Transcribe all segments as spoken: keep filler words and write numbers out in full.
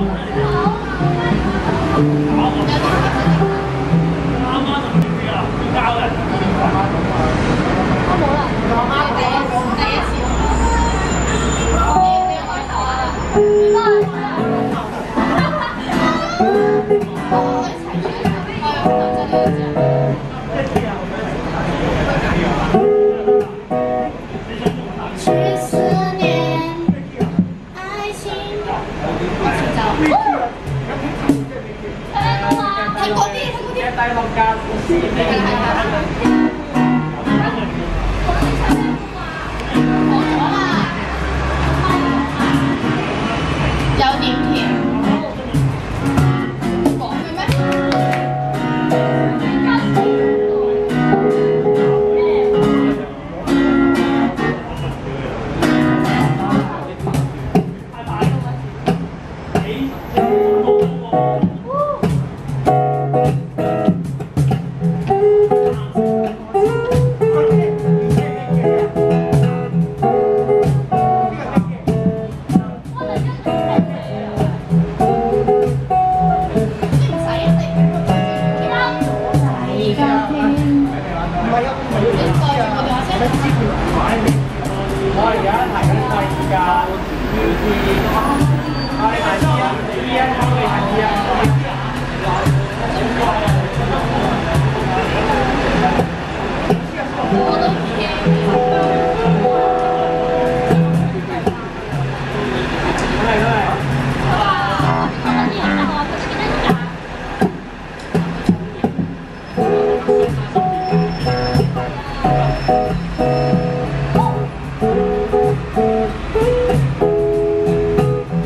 Thank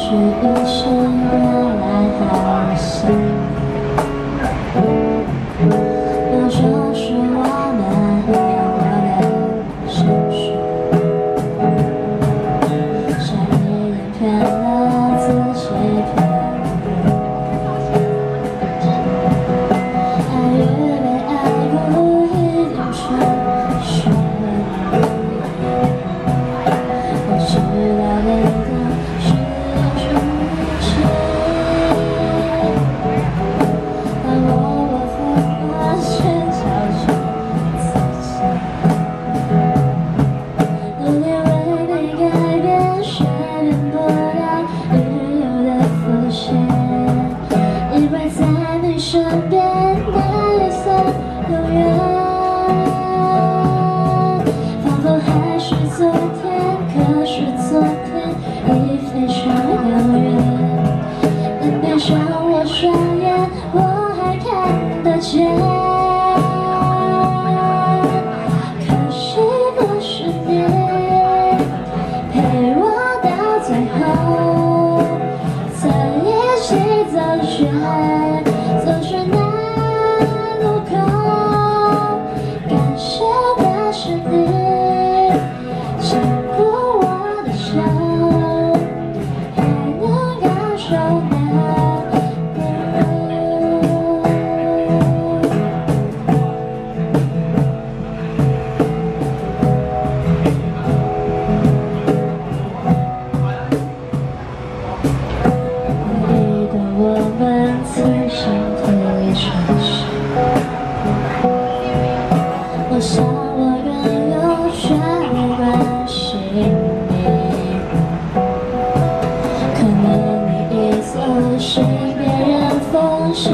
许一切原来好像，有就是我们有过的相识，谁连骗了自己骗。 身边的夜色永远，仿佛还是昨天，可是昨天已非常遥远。能闭上我双眼，我还看得见。可惜不是你陪我到最后，曾一起走远。 走去那路口，感谢的是你牵过我的手，还能感受那温柔。记得我们曾经。 我想我更有权关心你，可能你已走进别人风景，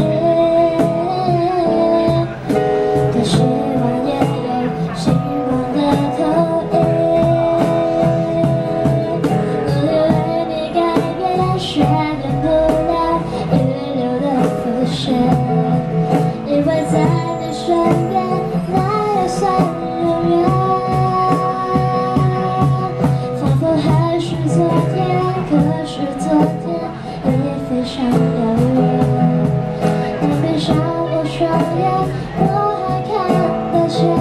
可希望也有星光的投影。努力为你改变，却变不了遗留的伏线，以为在你身边。 算永远，仿佛还是昨天，可是昨天已非常遥远。能闭上我双眼，我还看得见。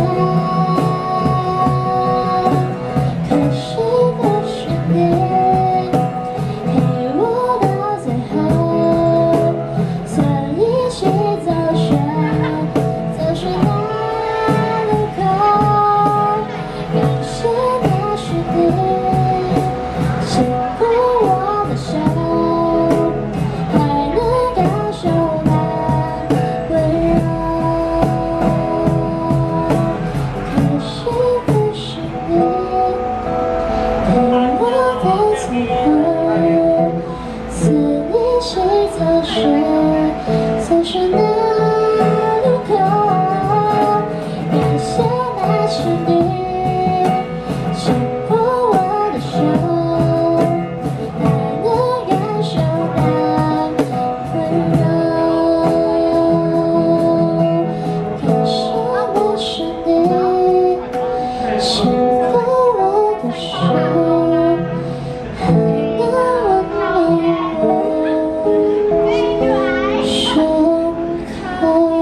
可惜的是你陪我到最后，曾一起走远，走去那。 牵过我的手，还能感受那温柔。可惜的是你陪我到最后，曾一起走去，走去那路口，感谢那是你。 牵过我的手，还能感受那温柔。感谢的是你牵过我的手，还能温柔我胸口。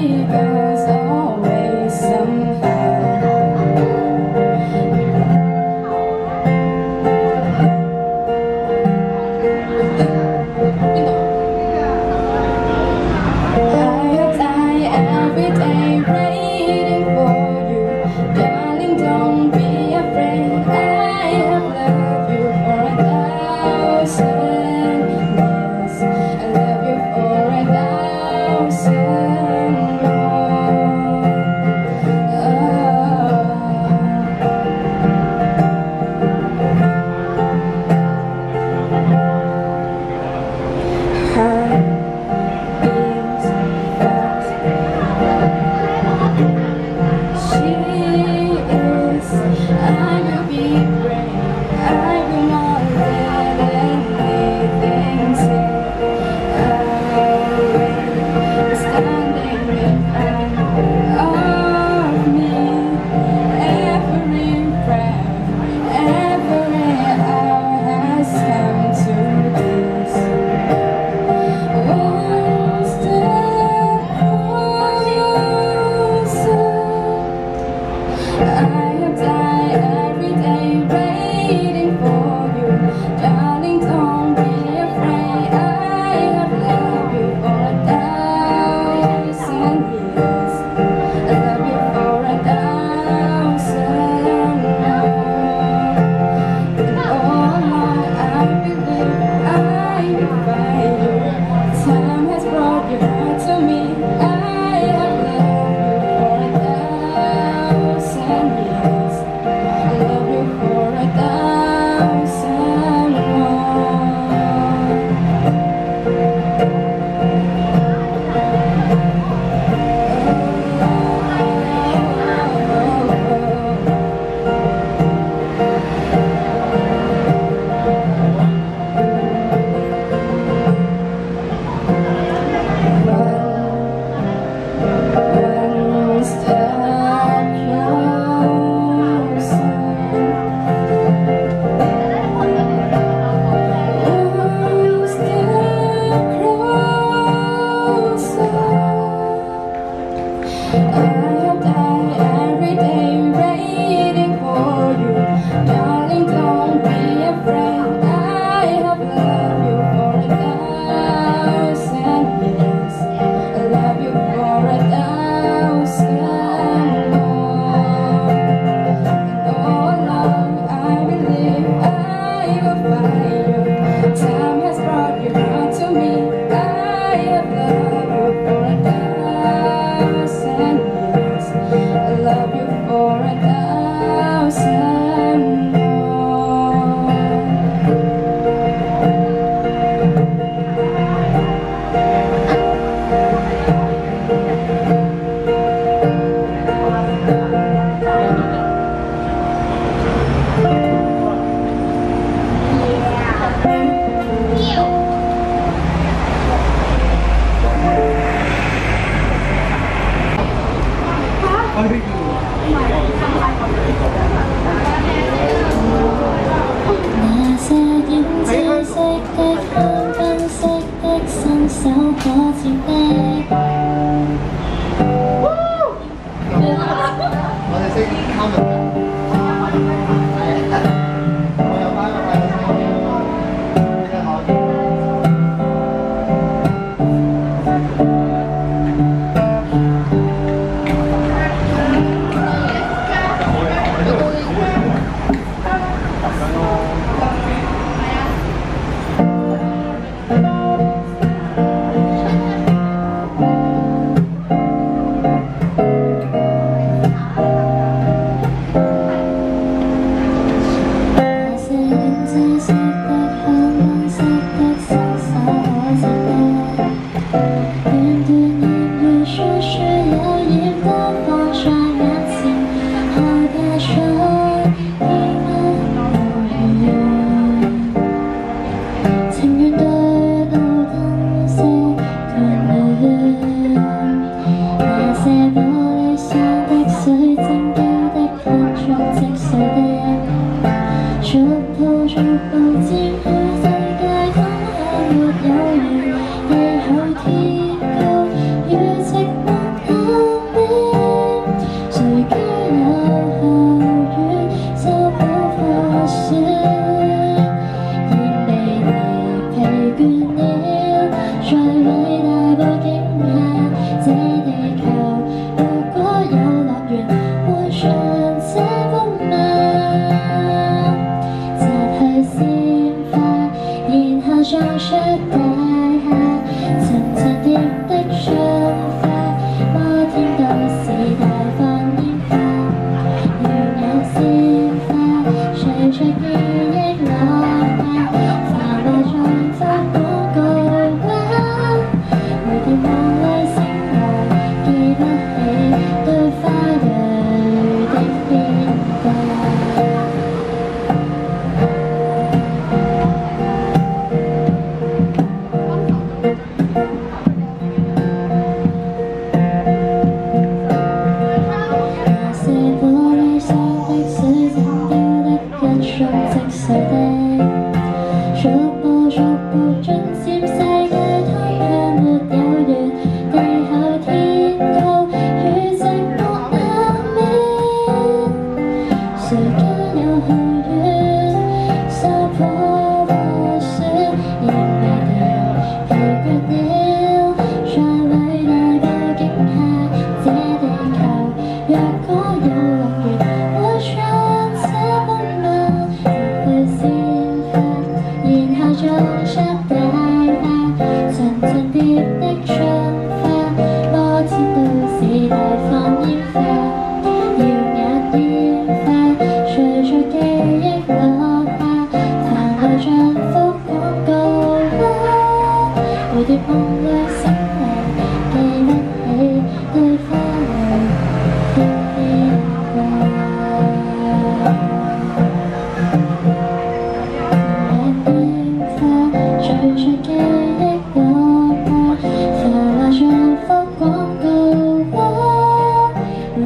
us always somehow.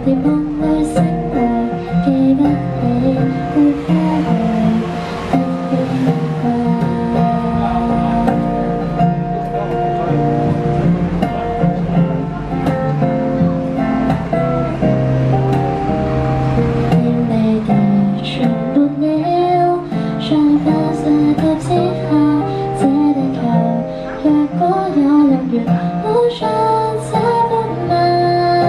的夢裏醒來，記不起會花來的牽掛。要你哋全沒了，在發射塔之下，這地球若果有樂園，好像這幅漫。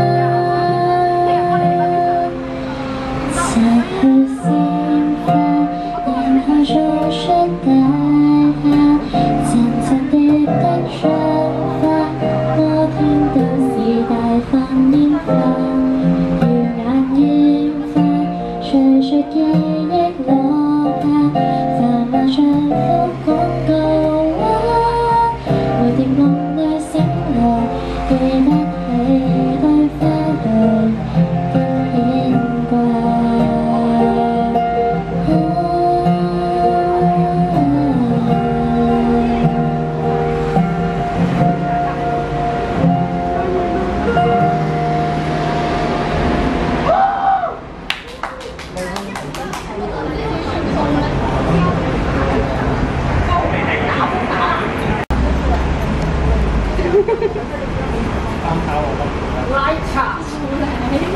擦去鮮花，然後做出大廈，層層疊的窗花，我聽到是大放煙花，耀眼煙花，隨着記憶落下，繁華像幅廣告畫，蝴蝶夢裏醒來，記不起對花蕾的牽掛。 拉茶出來。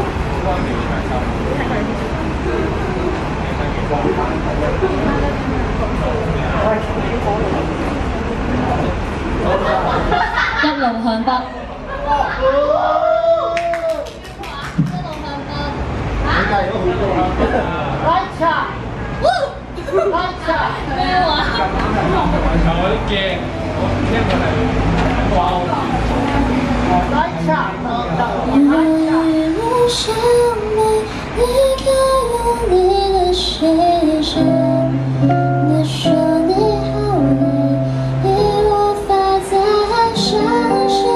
一路向北。 拉茶，拉茶咩話？ 我都驚，我聽過係哇！ 拉茶， 越我想美，離開有你的世界，你說你好累，已無法再相信。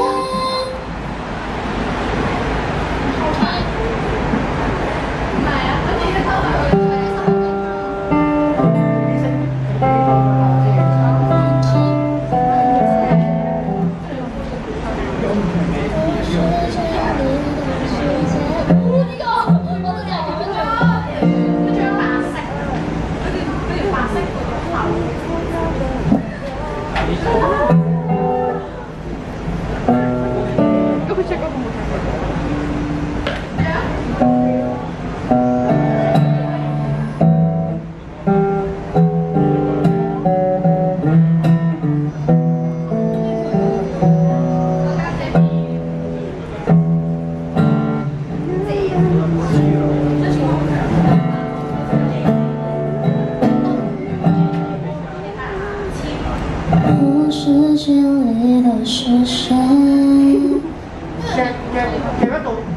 我世界里的是谁？ 嘅嘅嘅一度。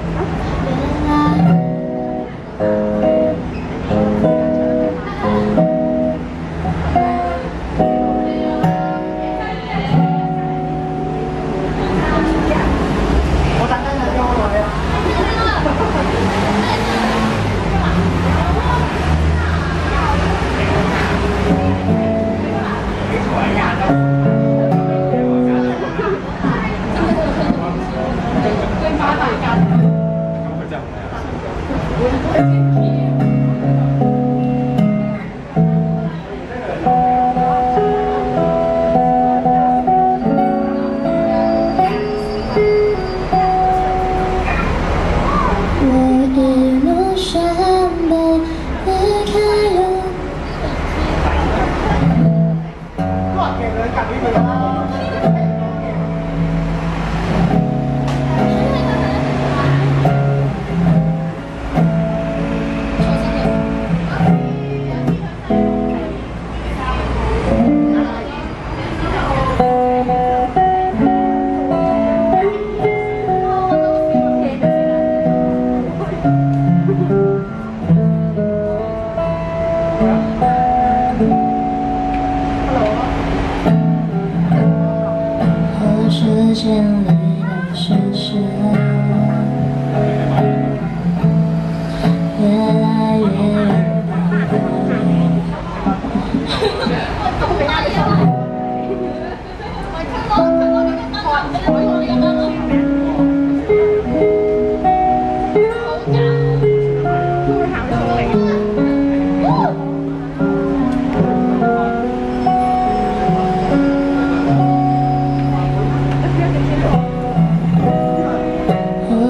我等緊你咗好耐啊！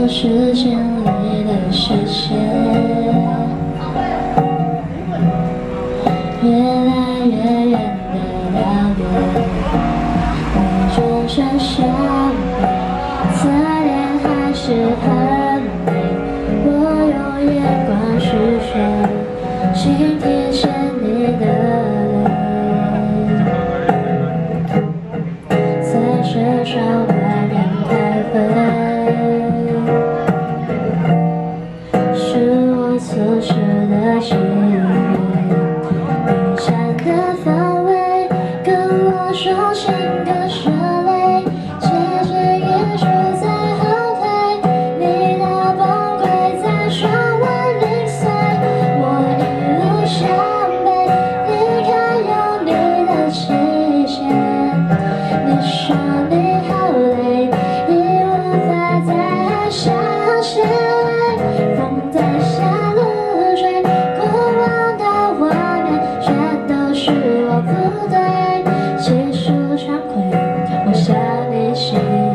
视线里的视线，越来越远的道别，你转身向背，侧脸还是很美。我用眼光视线，倾听见你的泪，在车窗外面徘徊。 是我错失的机会，你站的方位跟我说情歌血泪，结局也许在后退，你的崩溃在窗外零碎，我一路向北，离开有你的期限，你说你好累，已无法再相信。 在下路追，过往的画面全都是我不对，细数惭愧，我向你释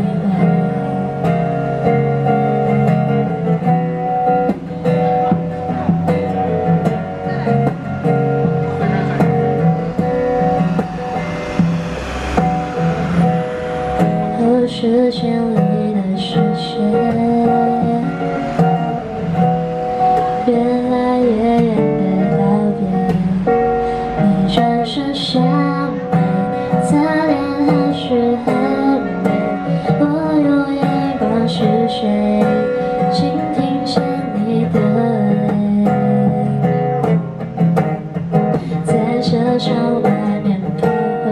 怀。后视线里的视线。 越来越远的道别，你转身向背，侧脸还是很美。我用眼光视谁，倾听见你的泪，在车窗外面徘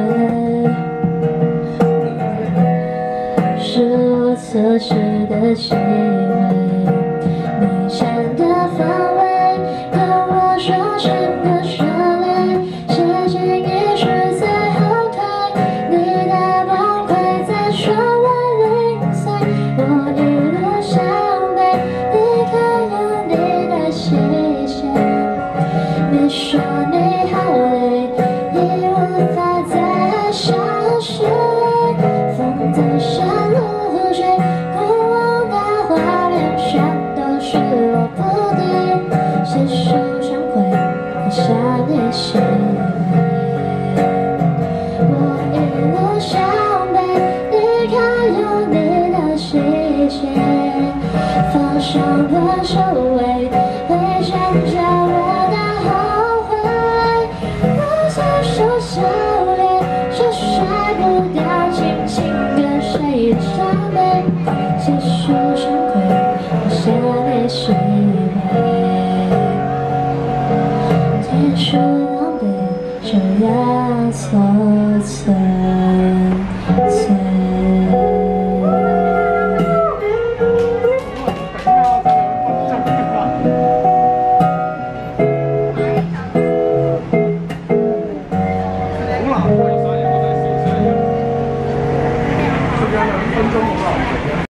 徊，是我错失的机会。 你站的方位跟我说情歌血泪，结局也许在后退，你的崩溃在窗外零碎，我一路向北，离开有你的期限。你说你好累，已无法再相信，风在山路追，过往的画面全。 是我不对，细数惭愧，我向你释怀。我一路向北，离开有你的期限，放上了首尾，会想着我的后悔。我在手笑脸，却甩不掉轻轻跟谁的伤悲，细数惭愧。 向你释怀，结束狼狈，就要。